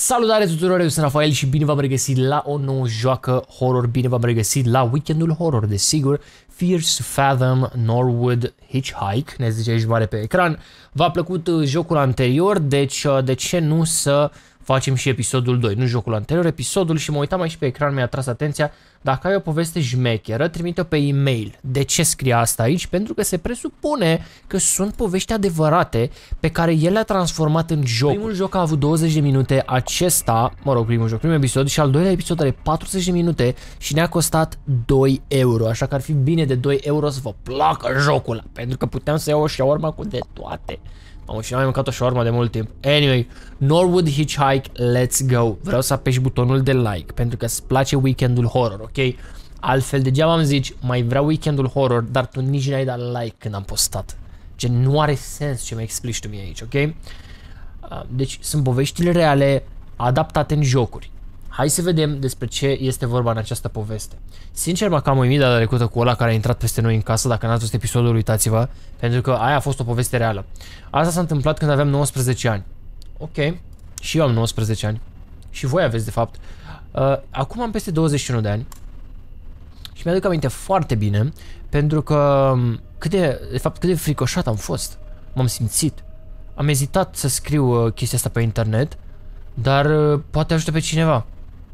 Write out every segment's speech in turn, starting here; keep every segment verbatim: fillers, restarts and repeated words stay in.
Salutare tuturor, eu sunt Rafael și bine v-am regăsit la o nouă joacă horror, bine v-am regăsit la weekendul horror, desigur, Fears to Fathom Norwood Hitchhike, ne zice aici mare pe ecran. V-a plăcut jocul anterior, deci de ce nu să facem și episodul doi, nu jocul anterior, episodul, și mă uitam aici pe ecran, mi-a tras atenția, dacă ai o poveste jmecheră, trimite-o pe e-mail. De ce scrie asta aici? Pentru că se presupune că sunt povești adevărate pe care el le-a transformat în joc. Primul joc a avut douăzeci de minute, acesta, mă rog, primul joc, primul episod, și al doilea episod are patruzeci de minute și ne-a costat doi euro, așa că ar fi bine de doi euro să vă placă jocul ăla, pentru că puteam să iau o shawarma cu de toate. Am și n-am mai mâncat o shawarma de mult timp. Anyway, Norwood Hitchhike, let's go. Vreau să apeși butonul de like pentru că îți place weekendul horror, ok? Altfel degeaba îmi zici, mai vreau weekendul horror, dar tu nici n-ai dat like când am postat. Gen, nu are sens ce mi explici tu mie aici, ok? Deci sunt poveștile reale adaptate în jocuri. Hai să vedem despre ce este vorba în această poveste. Sincer, mă cam uimit data trecută cu ăla care a intrat peste noi în casă. Dacă n-ați văzut episodul, uitați-vă, pentru că aia a fost o poveste reală. Asta s-a întâmplat când aveam nouăsprezece ani. Ok, și eu am nouăsprezece ani. Și voi aveți, de fapt. Uh, acum am peste douăzeci și unu de ani. Și mi-aduc aminte foarte bine, pentru că cât de, de fapt, cât de fricoșat am fost. M-am simțit. Am ezitat să scriu uh, chestia asta pe internet, dar uh, poate ajută pe cineva.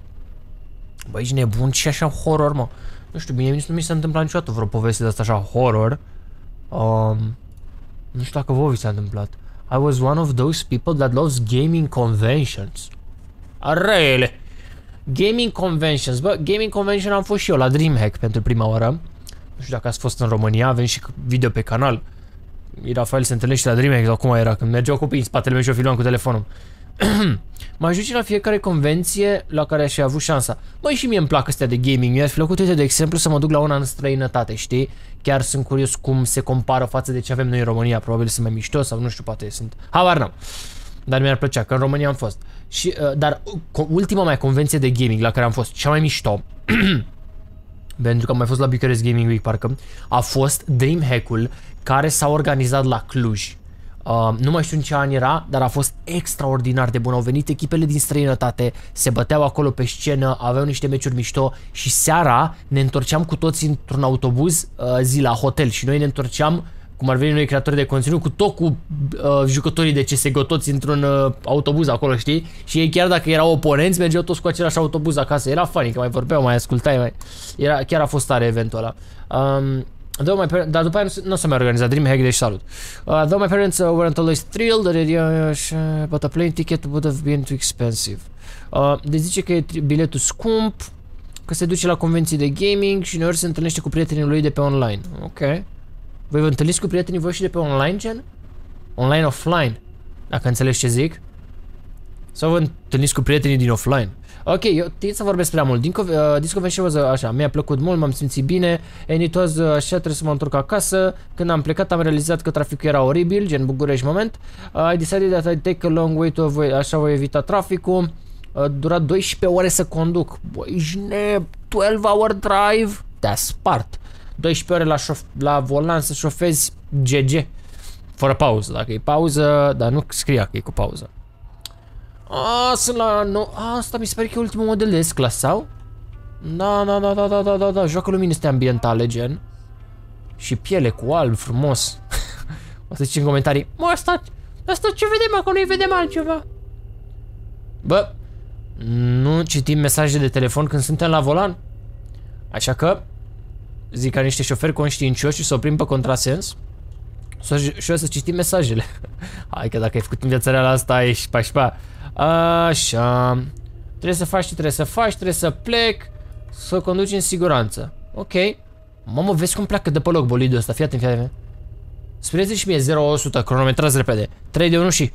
Băi, ești nebun și așa horror, mă. Nu știu, bine, nici nu mi s-a întâmplat niciodată vreo poveste de asta așa horror. Um, nu știu dacă vouă vi s-a întâmplat. I was one of those people that loves gaming conventions. Arele! Gaming conventions. Bă, gaming convention am fost și eu la DreamHack pentru prima oară. Nu știu dacă ați fost în România, avem și video pe canal. Rafael se întâlnește la DreamHack sau cum era, când mergeau copiii în spatele meu și o filmam cu telefonul. Mă ajunge la fiecare convenție la care aș fi avut șansa. Băi, și mie îmi plac astea de gaming. Mi-ar fi plăcut, uite, de exemplu, să mă duc la una în străinătate, știi? Chiar sunt curios cum se compară față de ce avem noi în România. Probabil sunt mai mișto sau nu știu, poate sunt... Habar n-am. Dar mi-ar plăcea, că în România am fost. Și, uh, dar ultima mea convenție de gaming la care am fost, cea mai mișto, pentru că am mai fost la Bucharest Gaming Week, parcă, a fost DreamHack-ul care s-a organizat la Cluj. Uh, nu mai știu în ce an era, dar a fost extraordinar de bun. Au venit echipele din străinătate, se băteau acolo pe scenă, aveau niște meciuri mișto și seara ne întorceam cu toți într-un autobuz uh, zi la hotel și noi ne întorceam, cum ar veni noi creatori de conținut, cu tot cu uh, jucătorii de C S G O, toți într-un uh, autobuz acolo, știi? Și ei, chiar dacă erau oponenți, mergeau toți cu același autobuz acasă. Era funny, că mai vorbeau, mai ascultai, mai... Era, chiar a fost tare eventul ăla. Um, Though my parents, dar după aia nu, nu s-a mai organizat DreamHack, deci salut. Uh, though my parents uh, weren't always thrilled, uh, but a plane ticket would have been too expensive. Uh, deci zice că e biletul scump, că se duce la convenții de gaming și uneori se întâlnește cu prietenii lui de pe online. Ok. Voi vă întâlniți cu prietenii voștri de pe online, gen? Online, offline, dacă înțelegi ce zic. Sau vă întâlniți cu prietenii din offline. Ok, eu tind să vorbesc prea mult. Din uh, This convention was așa, mi-a plăcut mult, m-am simțit bine. And it was uh, așa, trebuie să mă întorc acasă. Când am plecat am realizat că traficul era oribil, gen București moment. Uh, I decided that I'd take a long way to avoid, așa voi evita traficul. Uh, dura doisprezece ore să conduc. Băi, jne, twelve hour drive. Te-a spart. doisprezece ore la, șof la volan să șofezi G G. Fără pauză, dacă e pauză, dar nu scria că e cu pauză. A, sunt la... No... A, asta mi se pare că e ultimul model de S-Class, sau? Da, da, da, da, da, da, da, da, joacă lumini astea ambientale, gen. Și piele cu alb, frumos. O să zici în comentarii, mă, asta, asta ce vedem acolo, nu-i vedem altceva. Bă, nu citim mesaje de telefon când suntem la volan. Așa că, zic ca niște șoferi conștiincioși și să oprim pe contrasens. Și o să citim mesajele. Hai că dacă ai făcut în viața reală asta, ești pașpa. Așa. Trebuie să faci ce trebuie să faci, trebuie să plec, să conduci în siguranță. Ok. Mamă, vezi cum pleacă de pe loc bolidul ăsta, fii atent, fii atent. Spuneți și mie zero la o sută, cronometrați repede. trei de unu și...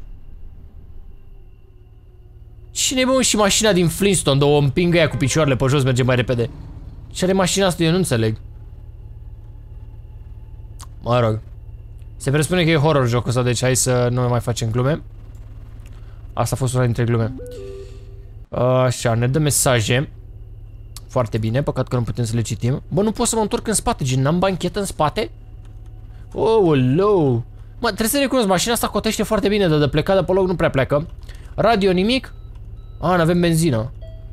Cine bă, și mașina din Flintstone, de o împingă ea cu picioarele pe jos, merge mai repede. Ce are mașina asta, eu nu înțeleg. Mă rog. Se presupune că e horror jocul ăsta, deci hai să nu mai facem glume. Asta a fost una dintre glume. Așa, ne dă mesaje. Foarte bine, păcat că nu putem să le citim. Bă, nu pot să mă întorc în spate, gen, n-am banchetă în spate? Oh, hello. Mă, trebuie să recunosc, mașina asta cotește foarte bine, dar de plecat de pe loc nu prea pleacă. Radio nimic. Ah, n-avem benzină.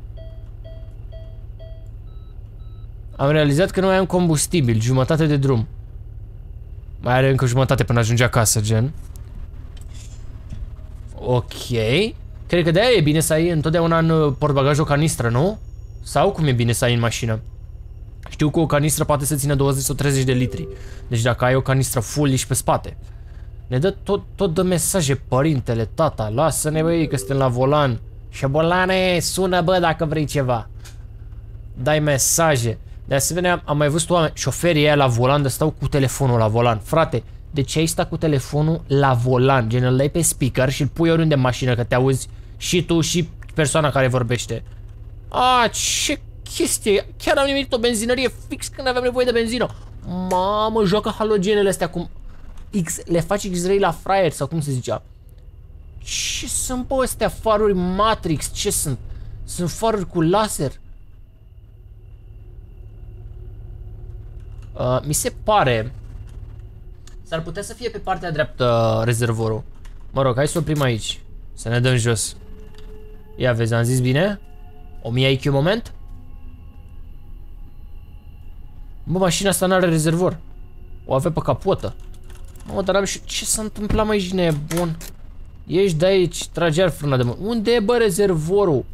Am realizat că nu mai am combustibil, jumătate de drum. Mai are încă jumătate până ajunge acasă, gen. Ok. Cred că de-aia e bine să ai întotdeauna în portbagaj o canistră, nu? Sau cum e bine să ai în mașină? Știu că o canistră poate să țină douăzeci sau treizeci de litri. Deci dacă ai o canistră full, ești pe spate. Ne dă tot, tot dă mesaje părintele, tata, lasă-ne băi că suntem la volan. Șabolane, sună bă dacă vrei ceva. Dai mesaje. De asemenea, am mai văzut oameni, șoferii aia la volan, de stau cu telefonul la volan. Frate, de ce ai stat cu telefonul la volan? Gen, îl dai pe speaker și îl pui oriunde în mașină, că te auzi și tu și persoana care vorbește. A, ce chestie! Chiar am nimerit o benzinărie fix când aveam nevoie de benzină. Mamă, joacă halogenele astea cum... X, le faci X-ray la fraier sau cum se zicea. Ce sunt bă astea? Faruri Matrix? Ce sunt? Sunt faruri cu laser? Uh, mi se pare... S-ar putea să fie pe partea dreaptă rezervorul. Mă rog, hai să oprim aici. Să ne dăm jos. Ia vezi, am zis bine? o mie I Q moment? Bă, mașina asta n-are rezervor. O avea pe capotă. Mă, dar am și... Ce s-a întâmplat, mai ești nebun? Ești de aici, trage iar frâna de mă. Unde e, bă, rezervorul?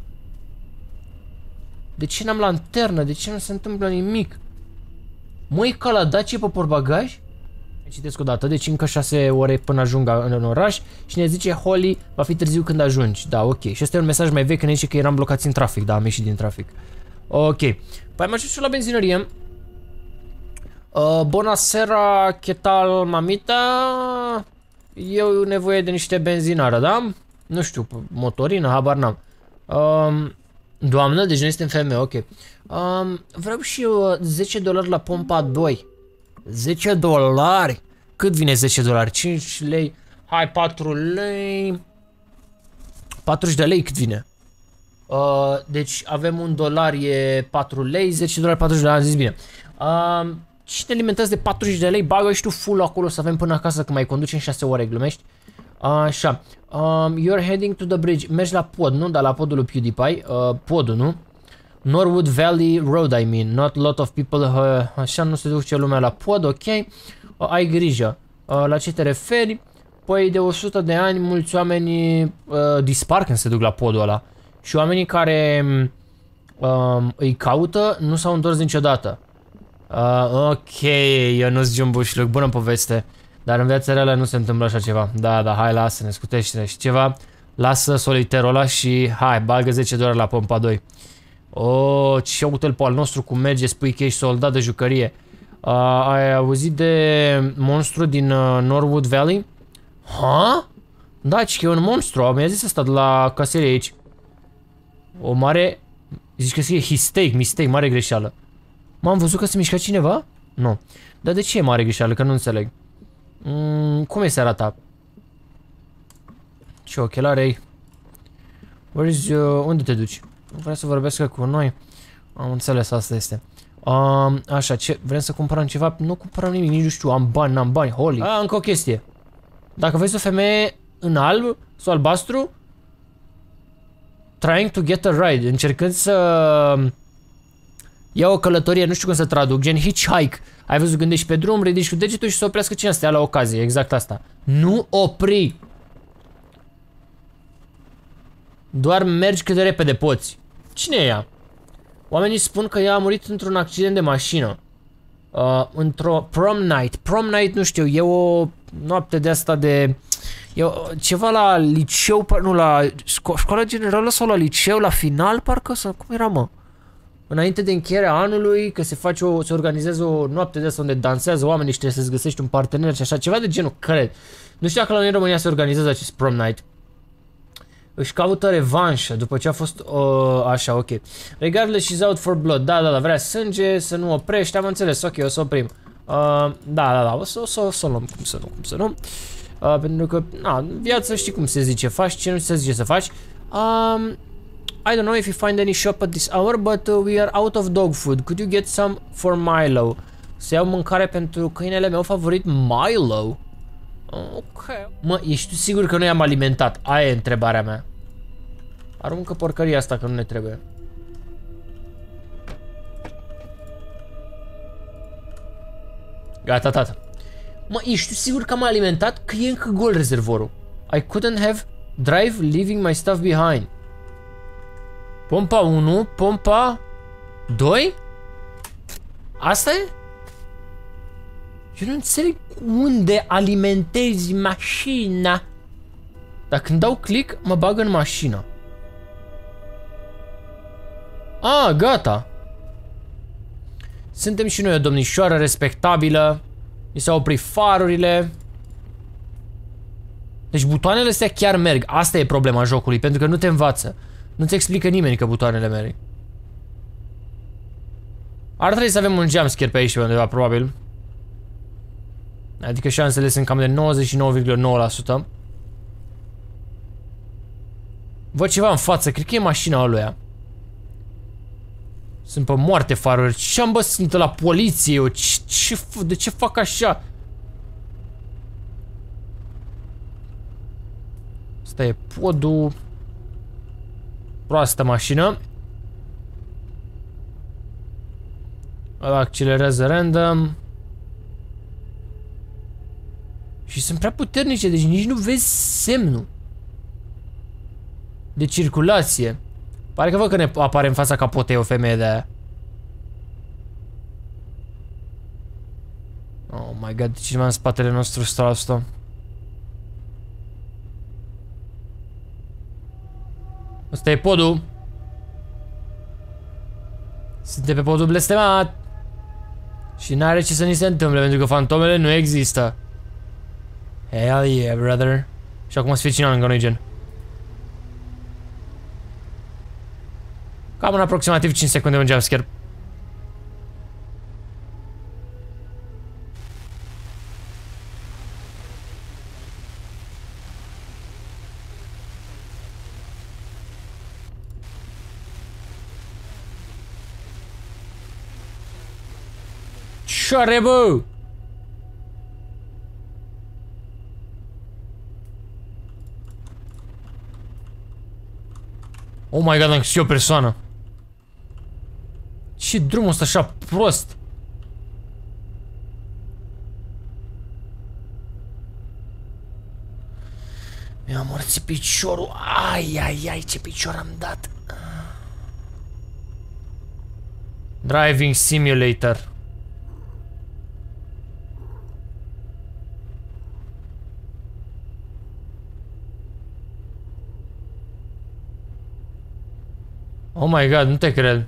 De ce n-am lanternă? De ce nu se întâmplă nimic? Măi, ca la Dacia pe portbagaj? Citesc o dată, deci încă șase ore până ajung în, în oraș și ne zice Holly, va fi târziu când ajungi. Da, ok. Și ăsta e un mesaj mai vechi când ne zice că eram blocați în trafic. Da, am ieșit din trafic. Ok. Păi am ajuns și la benzinărie. Uh, Bonasera, che tal, mamita? Eu nevoie de niște benzinară, da? Nu știu, motorină, habar n-am. Um, doamnă, deci noi suntem femeie, ok. Um, vreau și eu zece dolari la pompa doi. zece dolari? Cât vine zece dolari? cinci lei? Hai, patru lei. patruzeci de lei cât vine? Uh, deci avem un dolar e patru lei, zece dolari, patruzeci de lei, am zis bine. Uh, și ne alimentează de patruzeci de lei, bagă și tu full acolo să avem până acasă că mai conduci în șase ore, glumești? Așa. Um, you're heading to the bridge. Mergi la pod, nu? Dar la podul lui PewDiePie. Uh, podul, nu? Norwood Valley Road, I mean. Not a lot of people. Uh, așa nu se duce lumea la pod, ok. Uh, ai grijă. Uh, la ce te referi? Păi de o sută de ani mulți oameni uh, dispar când se duc la podul ăla. Și oamenii care uh, îi caută nu s-au întors niciodată. Uh, ok, eu nu-s Jumbușluc, bună poveste. Dar în viața reală nu se întâmplă așa ceva. Da, da, hai, lasă-ne, scutește-ne și ceva. Lasă soliterul ăla și hai, bagă zece dolari la pompa doi. Oh, ce auto pe al nostru cum merge, spui că ești soldat de jucărie. Uh, ai auzit de monstru din uh, Norwood Valley? Ha? Da, ci că e un monstru, mi-a zis asta de la caserie aici. O mare... Zici că scrie mistake, mistake, mare greșeală. M-am văzut că se mișca cineva? Nu. Dar de ce e mare greșeală? Că nu înțeleg. Mm, cum e seara ta? Ce ochelari ai? Uh, unde te duci? Vreau să vorbesc cu noi. Am înțeles, asta este. Um, așa, ce? Vrem să cumpărăm ceva? Nu cumpărăm nimic, nici nu știu, am bani, n-am bani, holy. A, încă o chestie. Dacă vezi o femeie în alb sau albastru, trying to get a ride, încercând să ia o călătorie, nu știu cum să traduc, gen hitchhike. Ai văzut, gândești pe drum, ridici cu degetul și să oprească cine stea la ocazie, exact asta. Nu opri. Doar mergi cât de repede poți. Cine e ea? Oamenii spun că ea a murit într-un accident de mașină. Uh, într-o prom night. Prom night, nu știu, e o noapte de asta de... E o, ceva la liceu, nu, la șco școala generală sau la liceu, la final, parcă, sau cum era, mă? Înainte de încheierea anului, că se face o, se organizează o noapte de asta unde dansează oamenii și trebuie să-ți găsești un partener și așa, ceva de genul, cred. Nu știu dacă la noi în România se organizează acest prom night. Își caută revanșă după ce a fost uh, așa, ok. Regardless, she's out for blood. Da, da, da, vrea sânge, să nu oprești, am înțeles, ok, o să oprim. Uh, da, da, da, o să, o să, o să luăm, cum să nu, cum să nu. Uh, pentru că, na, în viață știi cum se zice, faci ce nu se zice să faci. Um, I don't know if you find any shop at this hour, but uh, we are out of dog food. Could you get some for Milo? Să iau mâncare pentru câinele meu favorit, Milo. Ok. Mă, ești tu sigur că nu i-am alimentat? Aia e întrebarea mea. Aruncă porcăria asta că nu ne trebuie. Gata, tata. Mă, ești sigur că am alimentat? Că e încă gol rezervorul. I couldn't have drive leaving my stuff behind. Pompa unu, pompa doi? Asta e? Eu nu înțeleg unde alimentezi mașina. Dacă când dau click, mă bag în mașină. Ah, gata. Suntem și noi o domnișoară respectabilă. Mi s-au oprit farurile. Deci butoanele astea chiar merg. Asta e problema jocului, pentru că nu te învață. Nu-ți explică nimeni că butoanele merg. Ar trebui să avem un jumpscare pe aici undeva, probabil. Adică șansele sunt cam de nouăzeci și nouă virgulă nouă la sută. Văd ceva în față, cred că e mașina aluia. Sunt pe moarte faruri. Ce-am bă, sunt la poliție eu? Ce, ce, de ce fac așa? Asta e podul. Proastă mașină. Ăla accelerează random. Și sunt prea puternice, deci nici nu vezi semnul de circulație. Pare că văd că ne apare în fața capotei o femeie de aia. Oh my god, cineva în spatele nostru stă asta. Asta e podul. Suntem pe podul blestemat. Și n-are ce să ni se întâmple, pentru că fantomele nu există. Hell yeah, brother. Și acum să fie cineva lângă noi, gen. Cam în aproximativ cinci secunde un jumpscare. Ce-are, bă? Oh my god, am și o persoană. Ce drumul ăsta așa prost? Mi-a morțit piciorul. Ai, ai, ai, ce picior am dat. Driving Simulator. Oh my god, nu te cred.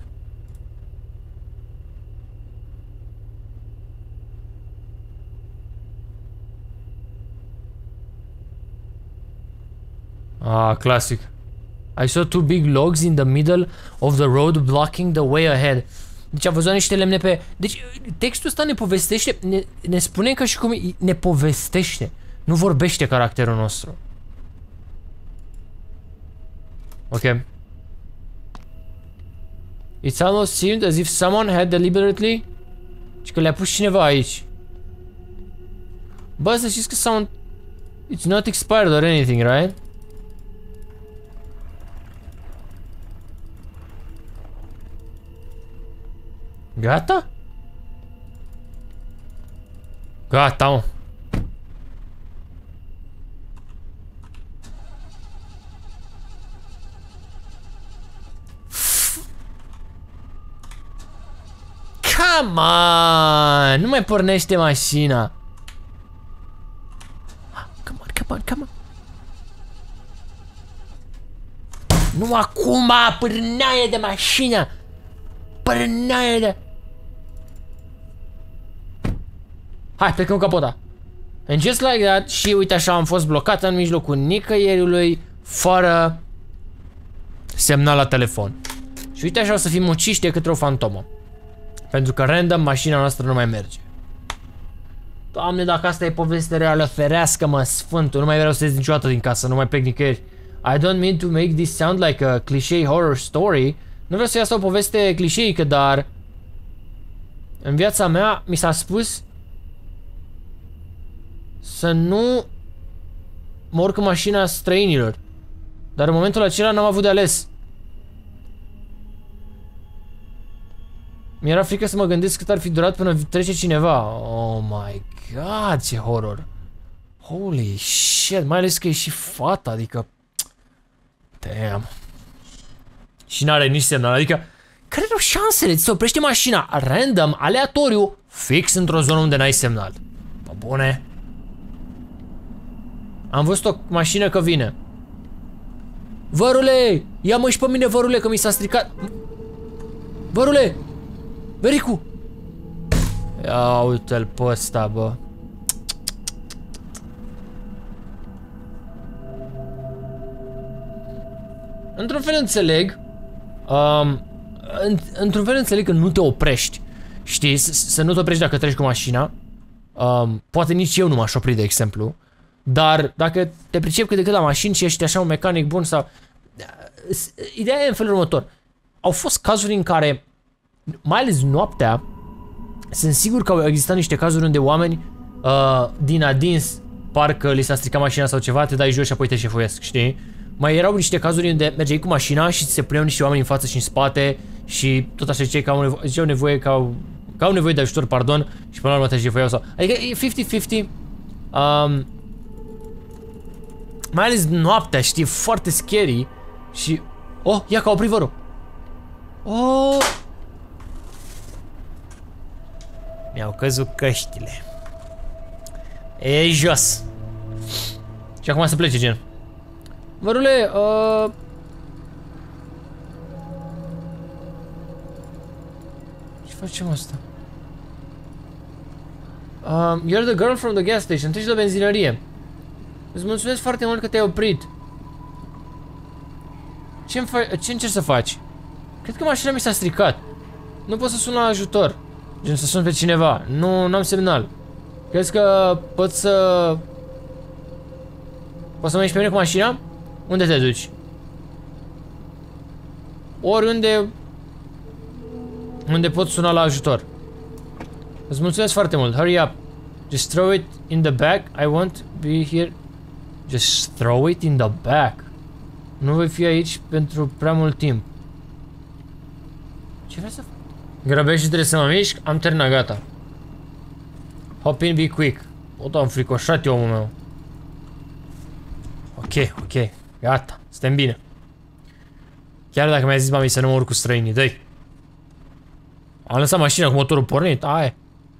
Ah, classic. I saw two big logs in the middle of the road blocking the way ahead. Deci a văzut niște lemne pe... Deci textul ăsta ne povestește, ne, ne spune că și cum ne povestește. Nu vorbește caracterul nostru. Ok. It almost seemed as if someone had deliberately... Și că le-a pus cineva aici. Bă, să știți că sound... It's not expired or anything, right? Gata? Gata, mă. Come on! Nu mai pornește mașina. Come on, come on, come on. Nu acum, pârnaie de mașină. Pârnaie de... Hai, plecăm capota. And just like that, și uite așa am fost blocat în mijlocul nicăieriului, fără semnal la telefon. Și uite așa o să fim uciși de către o fantomă. Pentru că random mașina noastră nu mai merge. Doamne, dacă asta e poveste reală, ferească-mă, sfântul, nu mai vreau să ies niciodată din casă, nu mai plec nicăieri. I don't mean to make this sound like a cliché horror story. Nu vreau să iasă o poveste clișeică, dar în viața mea mi s-a spus să nu mă urc în mașina străinilor. Dar în momentul acela n-am avut de ales. Mi-era frică să mă gândesc cât ar fi durat până trece cineva. Oh my god, ce horror. Holy shit, mai ales că e și fata, adică... Damn. Și n-are nici semnal, adică... Care erau șansele? Ți se oprește mașina random, aleatoriu, fix într-o zonă unde n-ai semnal. Pă bune. Am văzut o mașină că vine. Vărule! Ia-mă și pe mine, vărule, că mi s-a stricat. Vărule! Vericu! Ia uite-l pe ăsta, bă. Într-un fel înțeleg. Um, Într-un fel înțeleg că nu te oprești. Știi? Să nu te oprești dacă treci cu mașina. Um, poate nici eu nu m-aș opri, de exemplu. Dar dacă te pricep cât de cât la mașini și ești așa un mecanic bun sau... Ideea e în felul următor. Au fost cazuri în care, mai ales noaptea, sunt sigur că au existat niște cazuri unde oameni uh, din adins, parcă li s-a stricat mașina sau ceva, te dai jos și apoi te șefuiesc, știi? Mai erau niște cazuri unde mergeai cu mașina și ți se puneau niște oameni în față și în spate și tot așa ziceai că au nevoie, ziceau nevoie că au, că au nevoie de ajutor, pardon, și până la urmă te șefuiau sau... Adică e cincizeci cincizeci. Um, mai ales noaptea, știi, foarte scary și... Oh, ia că a oprit vărul. Oh! Mi-au căzut căștile. E jos. Și acum să plece, gen. Vărule, uh... ce facem asta? Um, you're the girl from the gas station. Treci la benzinărie. Îți mulțumesc foarte mult că te-ai oprit. Ce, ce încerci să faci? Cred că mașina mi s-a stricat. Nu pot să sun la ajutor. Gen să sun pe cineva. Nu, n-am semnal. Crezi că pot să... Poți să mergi pe mine cu mașina? Unde te duci? Oriunde... Unde pot suna la ajutor. Îți mulțumesc foarte mult. Hurry up. Just throw it in the back. I won't be here. Just throw it in the back. Nu voi fi aici pentru prea mult timp. Ce vrei să fac? Grăbești și trebuie să mă mișc. Am terminat, gata. Hop in, be quick. O, am fricoșat eu, omul meu. Ok, ok. Gata. Suntem bine. Chiar dacă mi-a zis mami să nu mă urc cu străinii, dă-i. Am lăsat mașina cu motorul pornit, aia.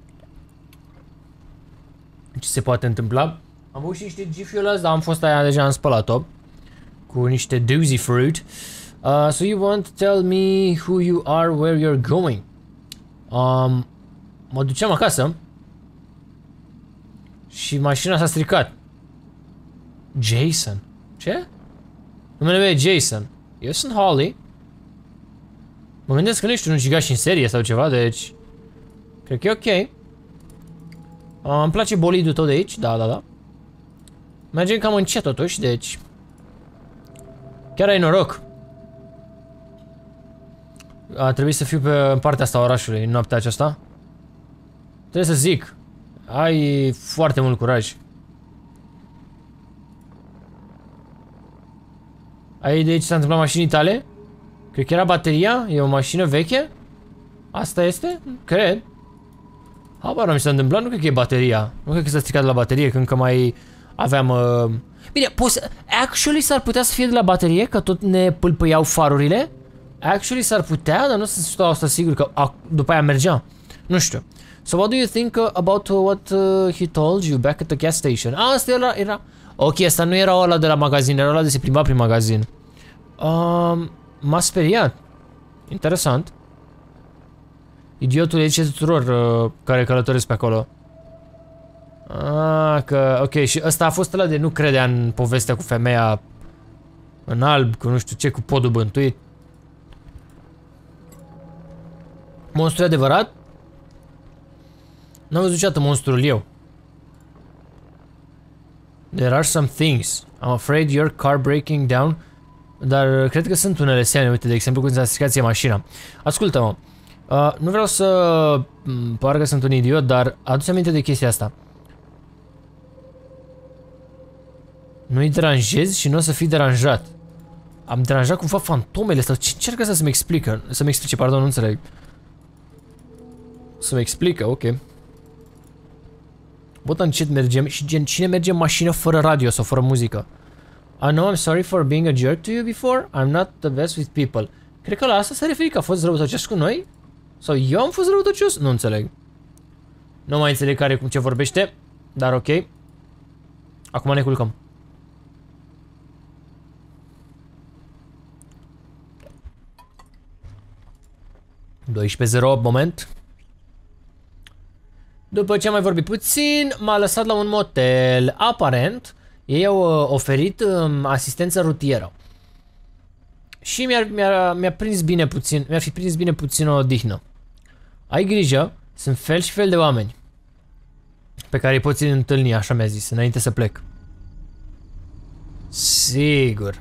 Ce se poate întâmpla? Am avut și niște G-Fuel, dar am fost aia, deja am spălat-o. Cu niște Doozy Fruit. Uh, so you want to tell me who you are, where you're going? Um, mă duceam acasă. Și mașina s-a stricat. Jason. Ce? Numele meu e Jason. Eu sunt Holly. Mă gândesc că nu ești un ucigaș în serie sau ceva, deci... Cred că e ok. Uh, îmi place bolidul tău de aici, da, da, da. Mergem cam încet totuși, deci... Chiar ai noroc. A trebuit să fiu pe partea asta a orașului în noaptea aceasta. Trebuie să zic. Ai foarte mult curaj. Ai idee ce s-a întâmplat mașinii tale? Cred că era bateria? E o mașină veche? Asta este? Cred. Habar nu mi s-a întâmplat, nu cred că e bateria. Nu cred că s-a stricat de la baterie, că încă mai aveam... Uh... Bine, poți... Actually s-ar putea să fie de la baterie, că tot ne pâlpâiau farurile. Actually s-ar putea, dar nu sunt o sută la sută sigur că a, după aia mergea. Nu știu. So what do you think uh, about uh, what uh, he told you back at the gas station? Ah, asta era... era... Ok, asta nu era ăla de la magazin, era ăla de se plimba prin magazin. Um, M-a speriat. Interesant. Idiotul e ce tuturor uh, care călătoresc pe acolo. Ah, că... Ok, și ăsta a fost ăla de nu credea în povestea cu femeia în alb, cu nu știu ce, cu podul bântuit. Monstru adevărat? N-am văzut niciodată monstrul eu. There are some things. I'm afraid your car breaking down. Dar cred că sunt unele semne. Uite, de exemplu, când s-a stricat ție mașina. Ascultă-mă. Uh, nu vreau să par că sunt un idiot, dar adu-ți aminte de chestia asta. Nu-i deranjezi și nu o să fii deranjat. Am deranjat cumva fantomele sau ce încearcă să-mi explică? Să-mi explice, pardon, nu înțeleg. Să-mi explică, ok. Bă, dar încet mergem și gen, cine merge în mașină fără radio sau fără muzică? I know I'm sorry for being a jerk to you before. I'm not the best with people. Cred că la asta s-a referit că a fost răutăcios cu noi? Sau eu am fost răutăcios? Nu înțeleg. Nu mai înțeleg care cum ce vorbește, dar ok. Acum ne culcăm. doisprezece zero opt moment. După ce am mai vorbit puțin, m-a lăsat la un motel. Aparent, ei au uh, oferit um, asistență rutieră. Și mi-a mi mi prins bine puțin, mi-ar fi prins bine puțin o odihnă. Ai grijă, sunt fel și fel de oameni pe care îi poți întâlni, așa mi-a zis, înainte să plec. Sigur.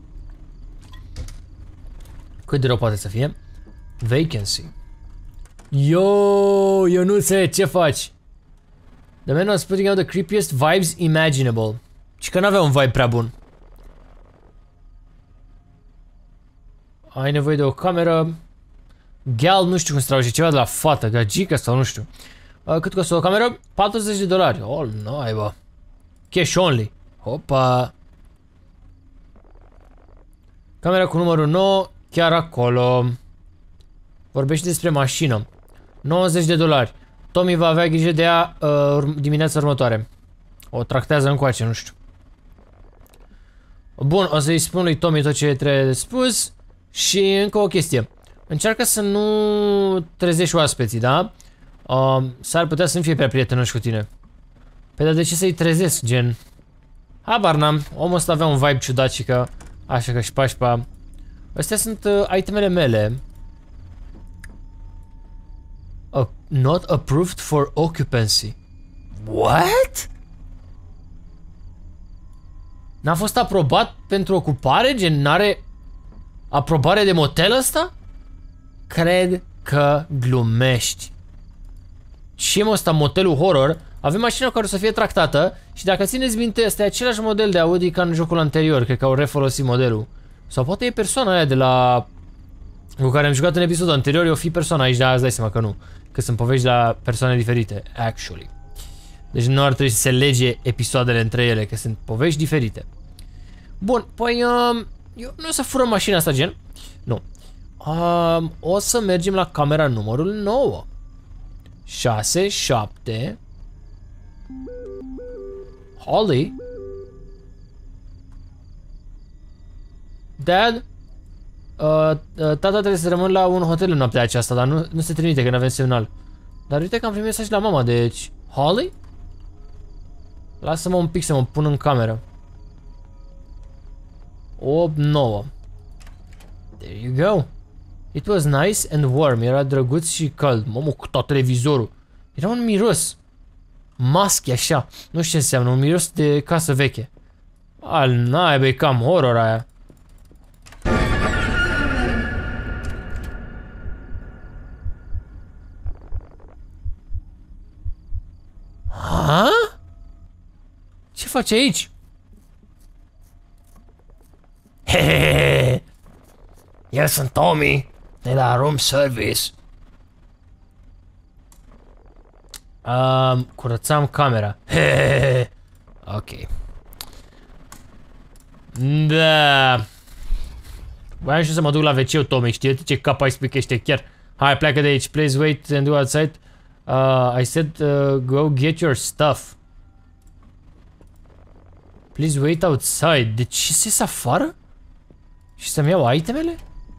Cât de rău poate să fie? Vacancy. Yo, Ionuțe, ce faci? The man was putting out the creepiest vibes imaginable. Și că n-avea un vibe prea bun. Ai nevoie de o cameră. Gal, nu știu cum se trage, ceva de la fată, gagică sau nu știu. Uh, cât costă o cameră? patruzeci de dolari. Oh, naiba. Cash only. Hopa. Camera cu numărul nouă, chiar acolo. Vorbește despre mașină. nouăzeci de dolari. Tommy va avea grijă de ea uh, dimineața următoare. O tractează încoace, nu știu. Bun, o să-i spun lui Tommy tot ce trebuie spus. Și încă o chestie. Încearcă să nu trezești oaspeții, da? Uh, S-ar putea să nu fie prea prietenoși cu tine. Păi dar de ce să-i trezesc, gen? Habar n-am. Omul ăsta avea un vibe ciudat și că... Așa că și pașpa. Astea sunt uh, itemele mele. Uh, not approved for occupancy. What? N-a fost aprobat pentru ocupare? Gen, n-are aprobare de motel ăsta? Cred că glumești. Și mă, ăsta, motelul horror. Avem mașina care o să fie tractată. Și dacă țineți minte, ăsta e același model de Audi ca în jocul anterior. Cred că au refolosit modelul. Sau poate e persoana aia de la... cu care am jucat în episodul anterior. E o fi persoana aici, dar îți dai seama că nu. Că sunt povești la persoane diferite, actually. Deci nu ar trebui să se lege episoadele între ele, că sunt povești diferite. Bun, păi... Um, eu nu o să furăm mașina asta, gen. Nu. Um, o să mergem la camera numărul nouă. șase, șapte... Holly? Dad? Uh, uh, tata trebuie să rămân la un hotel în noaptea aceasta, dar nu, nu se trimite că nu avem semnal. Dar uite că am primit mesaj la mama, deci... Holly? Lasă-mă un pic să mă pun în cameră. opt nouă. There you go. It was nice and warm. Era drăguț și cald. Mamă, cu tot televizorul. Era un miros. Maschi, așa. Nu știu ce înseamnă. Un miros de casă veche. Al naiba, e cam horror aia. Ha? Ce faci aici? Hehehe. Eu sunt Tommy de la room service. Um, curățam camera. Hehehe. Ok. Da. Voiam și să mă duc la ve ce-ul, Tommy. Știi ce cap ai spichește chiar. Hai, pleacă de aici. Please wait and do outside. Uh, I said uh, go get your stuff. Please wait outside. De ce se ies afară? Și să-mi iau itemele?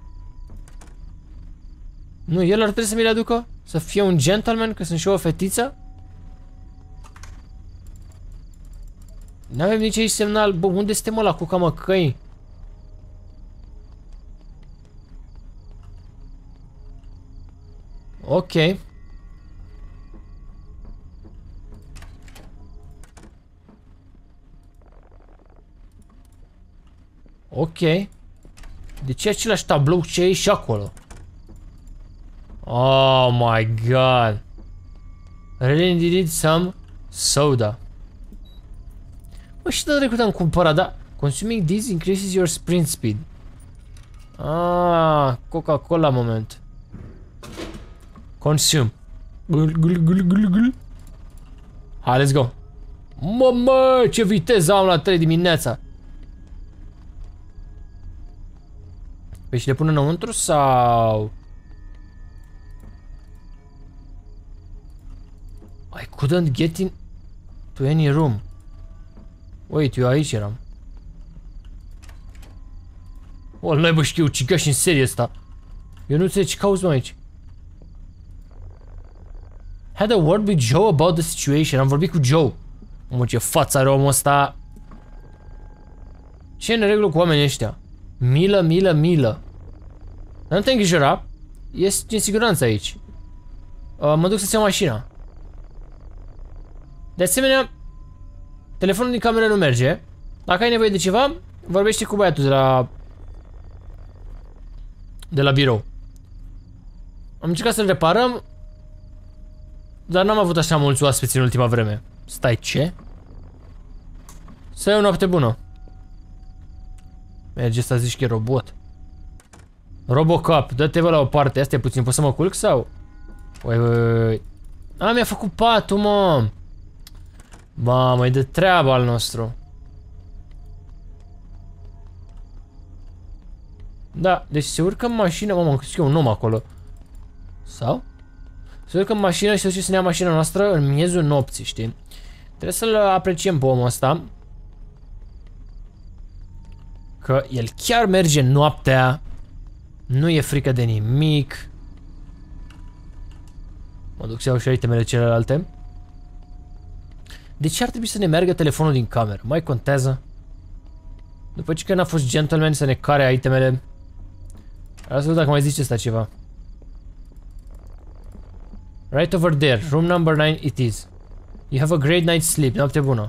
Nu, el ar trebui să mi le aducă? Să fie un gentleman, că sunt și eu o fetiță? N-avem nici aici semnal. Bă, unde suntem ăla cu camă căi? Ok. Ok. De ce același tablou ce e și acolo? Oh my god. Really needed some soda. Bă, și de trecut am cumpărat, da? Consuming this increases your sprint speed. Ah, Coca-Cola moment. Consume. Gul, gul, gul, gul, gul. Hai, let's go. Mamă, ce viteză am la trei dimineața. Păi și le pun înăuntru sau... I couldn't get in to any room. Wait, eu aici eram. O, n-ai bă, știu, cigași în serie asta. Eu nu înțeleg ce cauți, mă, aici. Had a word with Joe about the situation. Am vorbit cu Joe. Mă, ce față are omul ăsta. Ce e în regulă cu oamenii ăștia? Milă, milă, milă. Dar nu te îngrijora. Ești în siguranță aici. uh, Mă duc să-ți iau mașina. De asemenea, telefonul din cameră nu merge. Dacă ai nevoie de ceva, vorbește cu băiatul de la... De la birou. Am încercat să-l reparăm, dar n-am avut așa mulți oaspeți în ultima vreme. Stai, ce? Să ai o noapte bună. Merge să zici că e robot. Robocop, dă-te vă la o parte. Asta e puțin, poți să mă culc sau? Ui, ui, ui. A, mi-a făcut patul, mă. Mamă, e de treaba al nostru. Da, deci se urcă în mașină. Mamă, am crezut că e un om acolo. Sau? Se urcă în mașină și se duce să ne ia mașina noastră în miezul nopții, știi? Trebuie să-l apreciem pe omul ăsta. Că el chiar merge noaptea. Nu e frică de nimic. Mă duc să iau și itemele celelalte. De ce ar trebui să ne meargă telefonul din cameră? Mai contează? După ce că n-a fost gentleman să ne care itemele. Vreau să văd dacă mai zice asta ceva. Right over there, room number nine it is. You have a great night's sleep, noapte bună.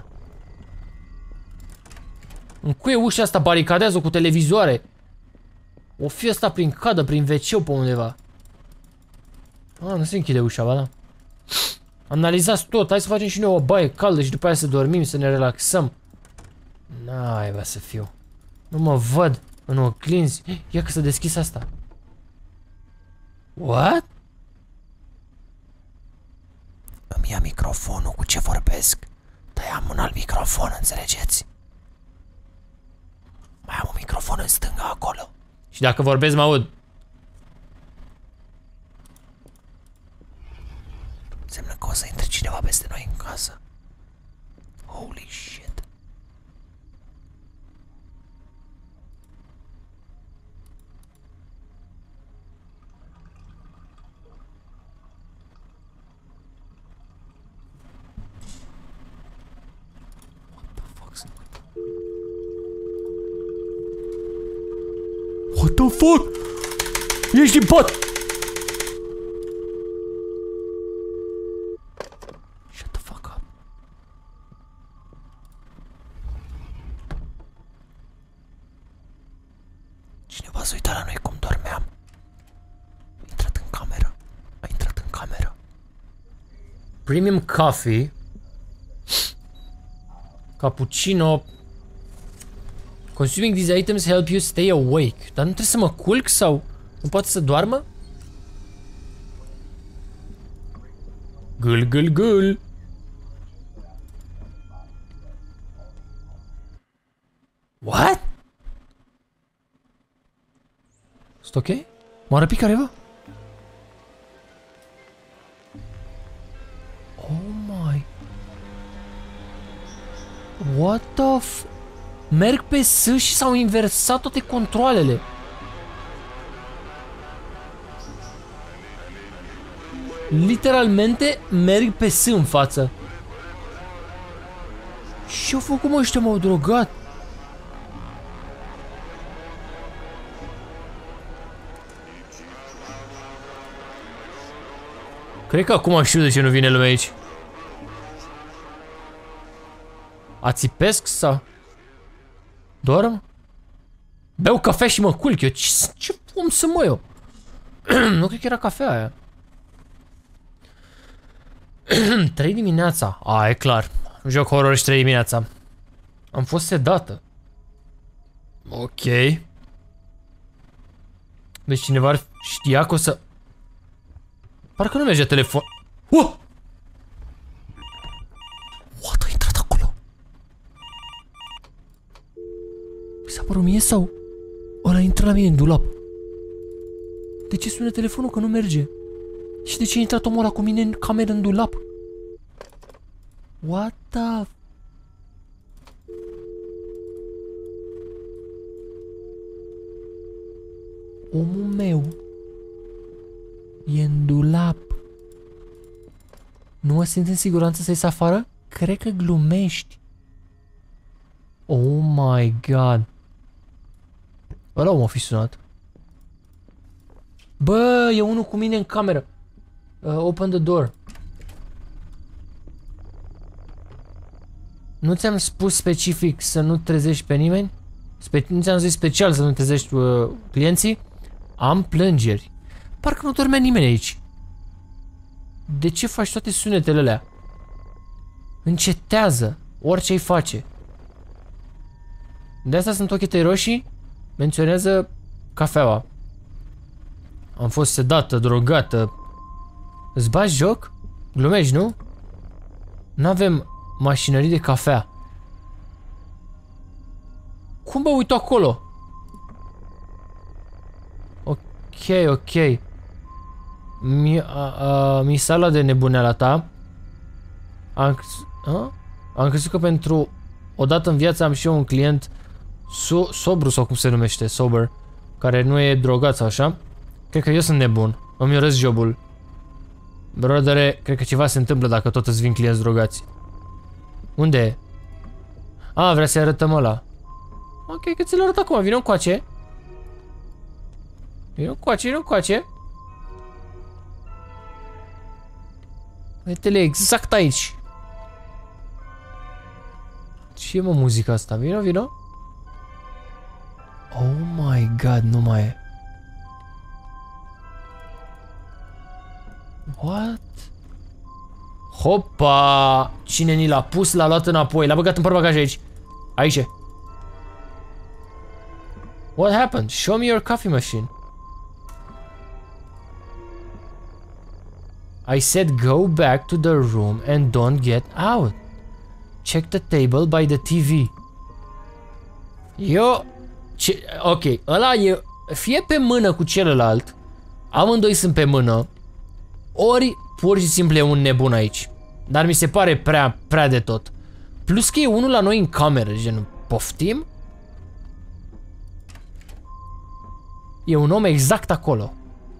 Încuie ușa asta, baricadează cu televizoare. O fi asta prin cadă, prin ve ce pe undeva. Ah, nu se închide ușa, ba da. Analizați tot, hai să facem și noi o baie caldă și după aia să dormim, să ne relaxăm. N-ai, va să fiu. Nu mă văd în oglinzi. Ia că s-a deschis asta. What? Îmi ia microfonul cu ce vorbesc. Dar am un alt microfon, înțelegeți? Mai am un microfon în stânga acolo. Și dacă vorbesc mă aud. Înseamnă că o să intre cineva peste noi în casă. Holy shit. What the fuck? Ești din pat! Shut the fuck up. Cineva s-a uitat la noi cum dormeam. A intrat în cameră. A intrat în cameră. Premium coffee. Cappuccino. Consuming these items help you stay awake. Dar nu trebuie să mă culc sau nu poate să doarmă? Gâl, gâl, gâl. What? Sunt ok? M-a răpit careva? Oh my. What the f... Merg pe S și s-au inversat toate controalele. Literalmente merg pe S în față. Ce-au făcut, mă, ăștia? M-au drogat. Cred că acum știu de ce nu vine lumea aici. Ațipesc sau... Dorm? Beau cafea și mă culc eu. Ce, ce om sunt, mă, eu? Nu cred că era cafea aia. Trei dimineața. A, e clar. Joc horror și trei dimineața. Am fost sedată. Ok. Deci cineva ar știa că o să... Parcă nu merge telefon... Uh! What? A intrat acolo? Mi s-a părut mie sau... Ăla intră la mine în dulap? De ce sună telefonul că nu merge? Și de ce a intrat omul ăla cu mine în cameră în dulap? What the... Omul meu e în dulap. Nu mă simt în siguranță să ies afară? Cred că glumești. Oh my god. Ăla om a fi sunat. Bă, e unul cu mine în cameră. Uh, open the door. Nu ți-am spus specific să nu trezești pe nimeni? Spe nu ți-am zis special să nu trezești uh, clienții? Am plângeri. Parcă nu dormea nimeni aici. De ce faci toate sunetele alea? Încetează orice îi face. De asta sunt ochii tăi roșii? Menționează cafeaua. Am fost sedată, drogată. Îți bagi joc? Glumești, nu? N-avem mașinării de cafea. Cum bă, uite acolo? Ok, ok. Mi, a, a, mi sala de nebuneala ta. Am, a? Am crezut că pentru o dată în viață am și eu un client so, sobru sau cum se numește, sober, care nu e drogat sau așa. Cred că eu sunt nebun. Îmi urăsc jobul. Brodere, cred că ceva se întâmplă dacă tot îți vin clienți drogați. Unde e? A, vrea să-i arătăm ăla. Ok, că ți-l arăt acum, vină încoace. Vină încoace, vină încoace. Uite-le exact aici. Ce e mă muzica asta? Vino, vino. Oh my god, nu mai e. What? Hopa! Cine ni l-a pus, l-a luat înapoi. L-a băgat în portbagaj aici. Aici. What happened? Show me your coffee machine. I said go back to the room and don't get out. Check the table by the T V. Eu... Ce, ok, ăla e... Fie pe mână cu celălalt. Amândoi sunt pe mână. Ori pur și simplu e un nebun aici. Dar mi se pare prea, prea de tot. Plus că e unul la noi în cameră, gen, poftim? E un om exact acolo.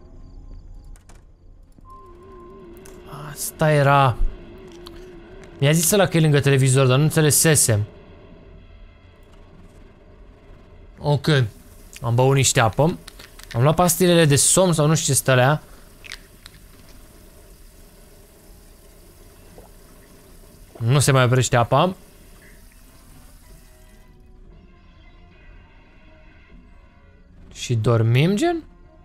Asta era... Mi-a zis ăla că e lângă televizor, dar nu înțelesesem. Ok. Am băut niște apă. Am luat pastilele de somn sau nu știu ce stălea. Nu se mai oprește apa. Și dormim, gen?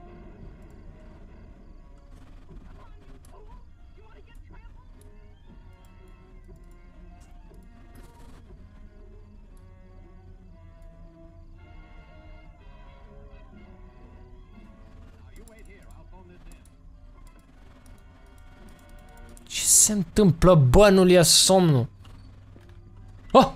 Ce se întâmplă, bă, nu-l ia somnul? Oh!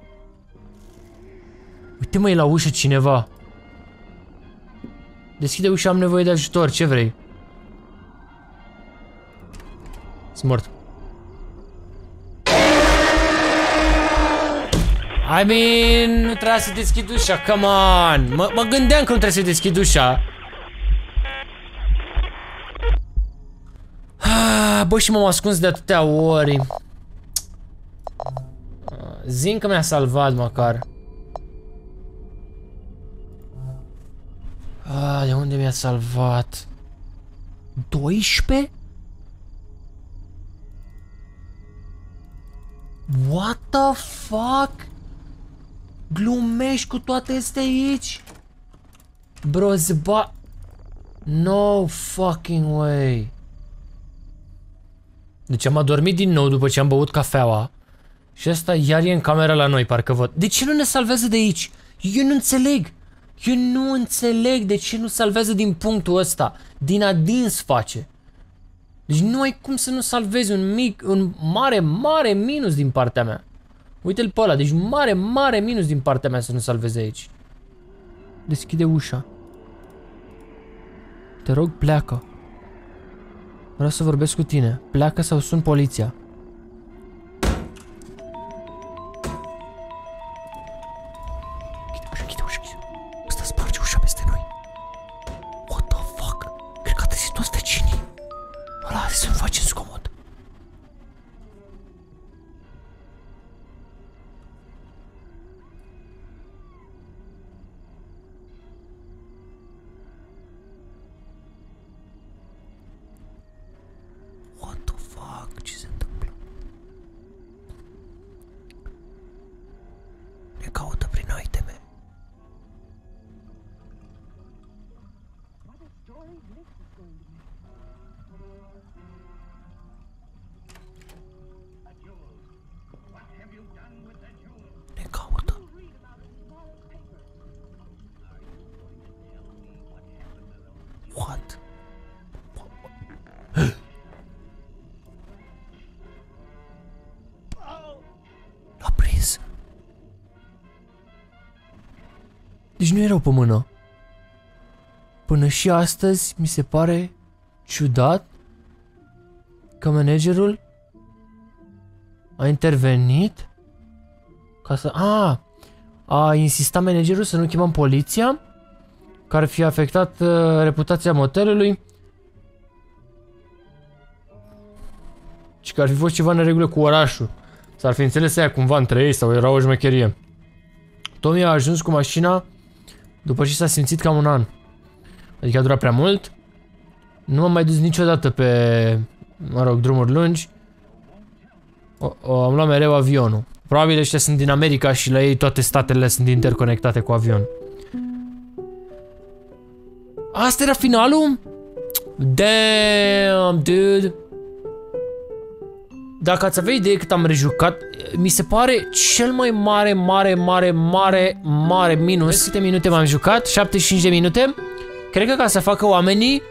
Uite, mă, e la ușă cineva. Deschide ușa, am nevoie de ajutor, ce vrei? Sunt mort. I mean, nu trebuia să deschid ușa, come on! Mă, mă gândeam că nu trebuie să deschid ușa. Bă, și m-am ascuns de atâtea ori. Zi-mi că mi-a salvat măcar. Ah, de unde mi-a salvat? doisprezece? What the fuck? Glumești cu toate astea aici? Bro, zba... No fucking way. Deci am adormit din nou după ce am băut cafeaua. Și asta iar e în camera la noi, parcă văd. De ce nu ne salvează de aici? Eu nu înțeleg. Eu nu înțeleg de ce nu salvează din punctul ăsta. Din adins face. Deci nu ai cum să nu salvezi un mic, un mare, mare minus din partea mea. Uite-l pe ăla, deci mare, mare minus din partea mea să nu salvezi aici. Deschide ușa. Te rog, pleacă. Vreau să vorbesc cu tine. Pleacă sau sun poliția. Închide ușa, închide ușa, închide. Ăsta sparge ușa peste noi. What the fuck? Cred că a trezit toți vecinii. Ăla, hai să-mi facem zgomot. Ce se întâmplă? Ne caută prin iteme. Ne caută. What? L-a prins. Deci nu erau pe mână. Până și astăzi mi se pare ciudat că managerul a intervenit ca să... A, a insistat managerul să nu chemăm poliția, că ar fi afectat uh, reputația motelului și că ar fi fost ceva în regulă cu orașul. S-ar fi înțeles aia cumva între ei sau era o șmecherie. Tommy a ajuns cu mașina după ce s-a simțit cam un an. Adică a durat prea mult. Nu m-am mai dus niciodată pe, mă rog, drumuri lungi. O, o, am luat mereu avionul. Probabil ăștia sunt din America și la ei toate statele sunt interconectate cu avion. Asta era finalul? Damn, dude. Dacă ați avea idee cât am rejucat, mi se pare cel mai mare, mare, mare, mare, mare minus. Câte minute m-am jucat? șaptezeci și cinci de minute? Cred că ca să facă oamenii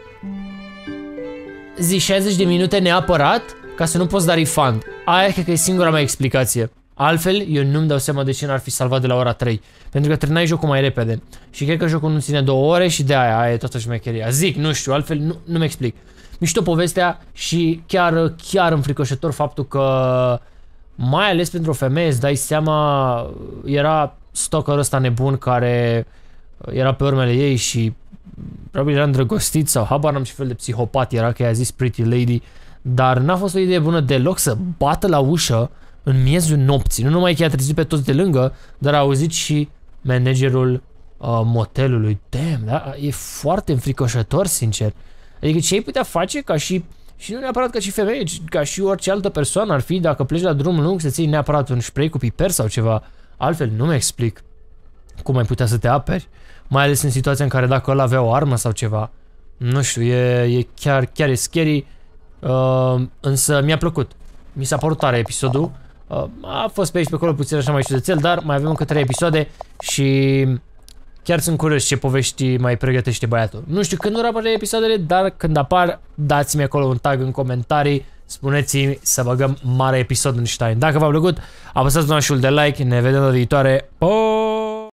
zi șaizeci de minute neapărat, ca să nu poți da refund. Aia cred că e singura mea explicație. Altfel, eu nu-mi dau seama de ce n-ar fi salvat de la ora trei. Pentru că terminai jocul mai repede. Și cred că jocul nu ține două ore și de aia, aia e toată șmecheria. Zic, nu știu, altfel nu, nu-mi explic. Mișto povestea și chiar, chiar înfricoșător faptul că, mai ales pentru o femeie, îți dai seama, era stalkerul ăsta nebun care era pe urmele ei și probabil era îndrăgostit sau habar n-am ce fel de psihopat era, că i-a zis Pretty Lady, dar n-a fost o idee bună deloc să bată la ușă în miezul nopții. Nu numai că i-a trezit pe toți de lângă, dar a auzit și managerul uh, motelului. Damn, da? E foarte înfricoșător, sincer. Adică ce ai putea face ca și, și nu neapărat ca și femeie, ca și orice altă persoană ar fi dacă pleci la drum lung să ții neapărat un spray cu piper sau ceva. Altfel nu-mi explic cum ai putea să te aperi. Mai ales în situația în care dacă ăla avea o armă sau ceva. Nu știu, e, e chiar, chiar e scary. Uh, însă mi-a plăcut. Mi s-a părut tare episodul. Uh, a fost pe aici pe acolo puțin așa mai ciudățel, dar mai avem încă trei episoade și chiar sunt curios ce povești mai pregătește băiatul. Nu știu când vor apărea episoadele, dar când apar, dați-mi acolo un tag în comentarii, spuneți-mi să băgăm mare episod în Stein. Dacă v-a plăcut, apăsați butonul de like, ne vedem la viitoare. Pa!